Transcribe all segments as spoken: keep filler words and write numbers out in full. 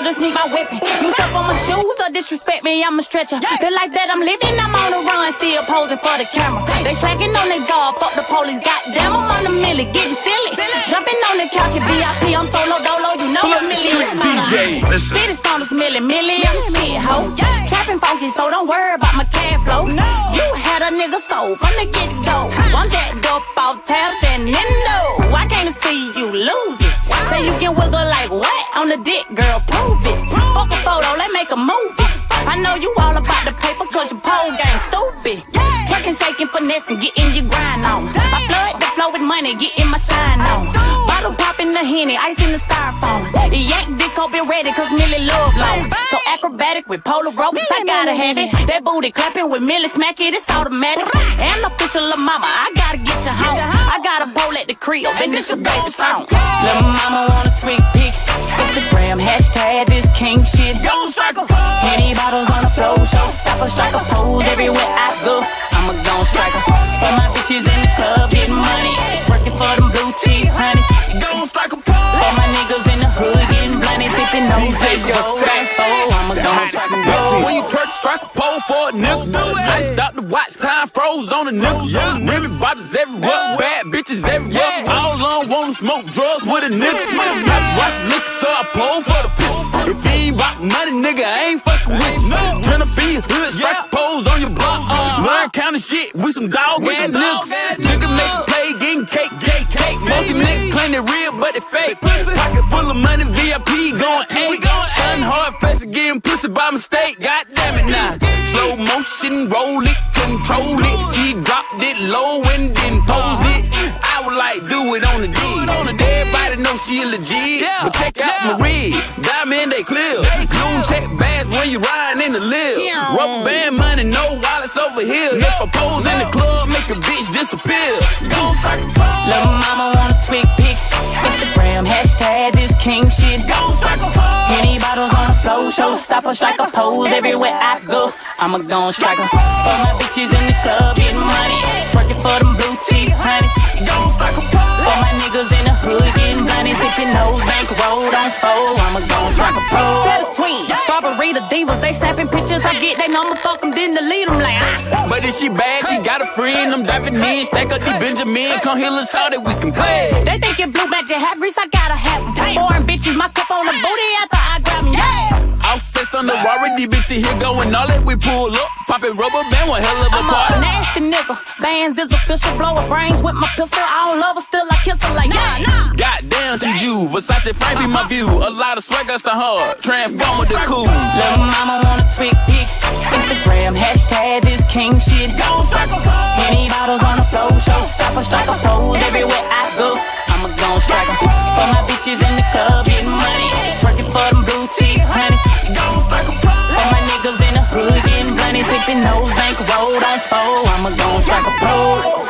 just need my weapon. You step on my shoes or disrespect me, I'm a stretcher. The life that I'm living, I'm on the run, still posing for the camera. They slacking on their job, fuck the police, goddamn, I'm on the milli, getting silly. Jumping on the couch at V I P, I'm solo dolo, you know a million. D J. City stoners, milli, milli, I'm the shit, ho. Trapping funky, so don't worry about my cash flow. You had a nigga sold from the get-go. I'm jacked up off tabs and Nintendo. I can't see you lose it. Say you can wiggle like what? On the dick, girl, prove it. Fuck a photo, let's make a movie. I know you all about the paper cause your pole game stupid. Twerking, shaking, finessing, getting your grind on. I flood the flow with money, getting my shine on. Bottle popping the Henny, ice in the styrofoam. The yank dick be ready cause Millie love long. So acrobatic with Polaroids, I gotta have it. That booty clapping with Millie smack it, it's automatic. And official lil' mama, I gotta get you home. I got a pole at the crib and this your baby song. Lil' mama want a freak pic. Instagram hashtag this king shit. Gon' strike a Henny bottles on the floor, showstopper, strike a pose everywhere I go. I'm a gon' strike a for my bitches in the club getting money, working for them blue cheese honey. Gon' strike a For my niggas in the hood getting blunted, sipping no take go. Oh, I'm a gon' strike a pose. When you twerk, strike a pole for a nigga. I stop the watch, time froze on a nigga. Everybody's everywhere, bad bitches everywhere. All on wanna smoke drugs with a nigga. I watch liquor, so I pole for the picture. If you ain't about money, nigga, I ain't fucking with you. Turn up in your hood, strike a pose on your block. Learn counting shit with some dog ass niggas. Nigga make a play, getting cake, cake, cake. Most of niggas claim they real, but they fake. Pocket full of money, V I P going eight. Stunning hard face again, pussy by mistake. God damn it now. Slow motion, roll it, control it. She dropped it low and then posed it. I would like do it on the D. Everybody know she legit, but check out Marie. Diamond they clear. Don't check bags when you riding in the lift. Rubber band money, no wallets over here. If I pose in the club, make a bitch disappear. Go strike a pose. Lil' mama want a freak pic. Instagram hashtag this king shit. Go strike a pose. Henny bottles on the floor, showstopper, strike a pose everywhere I go. I'm a gon' strike a for my bitches in the club getting money, twerking for them blue cheese honey. Go strike a pose. For my niggas in the hood getting blunted, sipping nose bank road on fold. I'm a gon' strike a pose. Set a twin, strawberry the divas, they snapping pictures. I get they number, fuck them, then delete them like ah. But if she bad, she got a friend. I'm diving in, stack up the Benjamin. Come here, let's shout that we can play. They think it blue magic hat grease, I gotta have them. Foreign bitches, my cup on the booty after I grab them, yeah. Offsets on the Rari, these bitches here going all that we pull up. Poppin' rubber band, one hell of a I'm party. a nasty nigga, bands is official, blow her brains with my pistol. I don't love her, still I kiss her like yeah, nah. Goddamn, she Jew, Versace frame be my view. A lot of swag, that's the hard, transformer the cool. Lil' mama want a freak pic. Instagram hashtag this king shit. Go strike a pose. Henny bottles on the floor, showstopper, strike a pose everywhere I go. I'm a gon' strike a for my bitches in the club getting money, twerking for them blue cheese honey. Go strike a pose. For my niggas in the hood getting blunted, sipping nose bank road on fold. I'm a gon' strike a pose.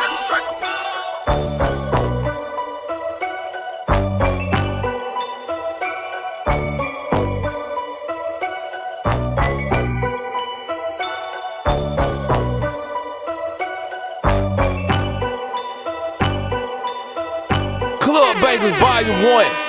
Club Bangers Volume one.